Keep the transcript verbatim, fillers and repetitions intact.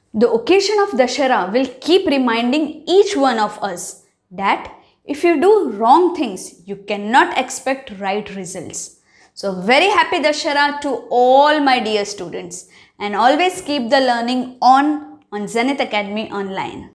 The occasion of Dussehra will keep reminding each one of us that if you do wrong things, you cannot expect right results. So very happy Dussehra to all my dear students, and always keep the learning on on Zenith Academy Online.